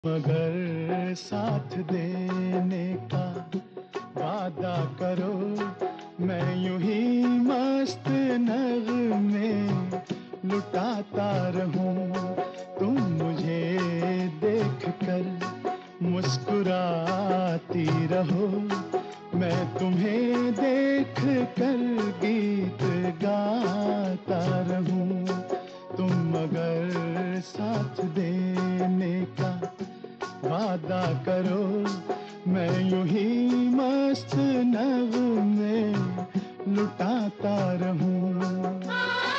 मगर साथ देने का वादा करो, मैं यूं ही मस्त नगमे लुटाता रहूं। तुम मुझे देख कर मुस्कुराती रहो, मैं तुम्हें देख कर गीत गाता रहूं। तुम मगर साथ देने का वादा करो, मैं यूं ही मस्त नगमे लुटाता रहूं।